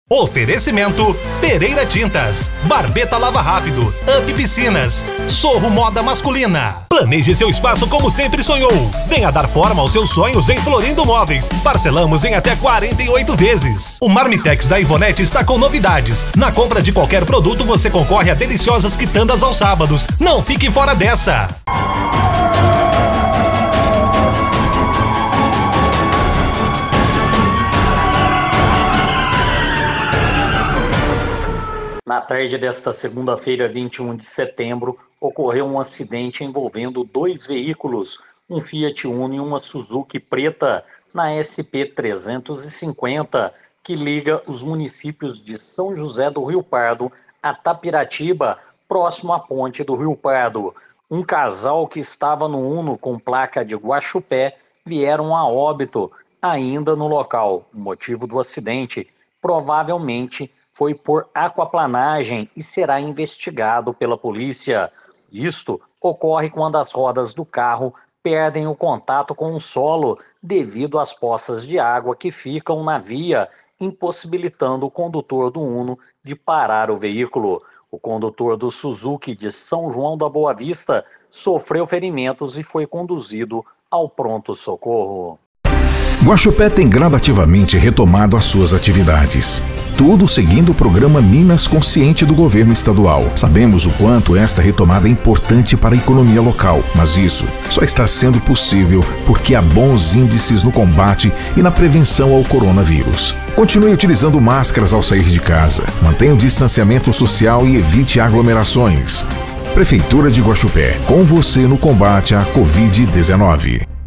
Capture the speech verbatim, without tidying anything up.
Oferecimento Pereira Tintas, Barbeta Lava Rápido, Up Piscinas, Sorro Moda Masculina. Planeje seu espaço como sempre sonhou. Venha dar forma aos seus sonhos em Florindo Móveis. Parcelamos em até quarenta e oito vezes. O Marmitex da Ivonete está com novidades. Na compra de qualquer produto você concorre a deliciosas quitandas aos sábados. Não fique fora dessa! Na tarde desta segunda-feira, vinte e um de setembro, ocorreu um acidente envolvendo dois veículos, um Fiat Uno e uma Suzuki preta, na S P trezentos e cinquenta, que liga os municípios de São José do Rio Pardo a Tapiratiba, próximo à ponte do Rio Pardo. Um casal que estava no Uno com placa de Guaxupé vieram a óbito ainda no local. O motivo do acidente provavelmente foi por aquaplanagem e será investigado pela polícia. Isto ocorre quando as rodas do carro perdem o contato com o solo devido às poças de água que ficam na via, impossibilitando o condutor do Uno de parar o veículo. O condutor do Suzuki de São João da Boa Vista sofreu ferimentos e foi conduzido ao pronto-socorro. Guaxupé tem gradativamente retomado as suas atividades. Tudo seguindo o programa Minas Consciente do governo estadual. Sabemos o quanto esta retomada é importante para a economia local, mas isso só está sendo possível porque há bons índices no combate e na prevenção ao coronavírus. Continue utilizando máscaras ao sair de casa, mantenha o distanciamento social e evite aglomerações. Prefeitura de Guaxupé, com você no combate à covid dezenove.